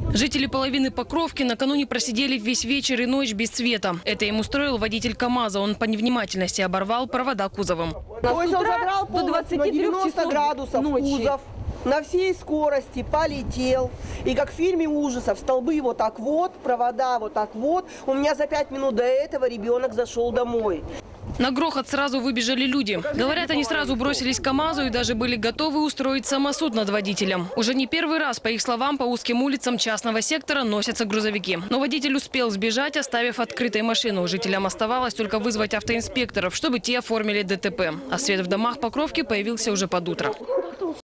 Жители половины Покровки накануне просидели весь вечер и ночь без света. Это им устроил водитель КАМАЗа. Он по невнимательности оборвал провода кузовом. То есть он забрал полностью на 90 градусов кузов, на всей скорости полетел. И как в фильме ужасов, столбы вот так вот, провода вот так вот. У меня за 5 минут до этого ребенок зашел домой. На грохот сразу выбежали люди. Говорят, они сразу бросились к КАМАЗу и даже были готовы устроить самосуд над водителем. Уже не первый раз, по их словам, по узким улицам частного сектора носятся грузовики. Но водитель успел сбежать, оставив открытой машину. Жителям оставалось только вызвать автоинспекторов, чтобы те оформили ДТП. А свет в домах Покровки появился уже под утро.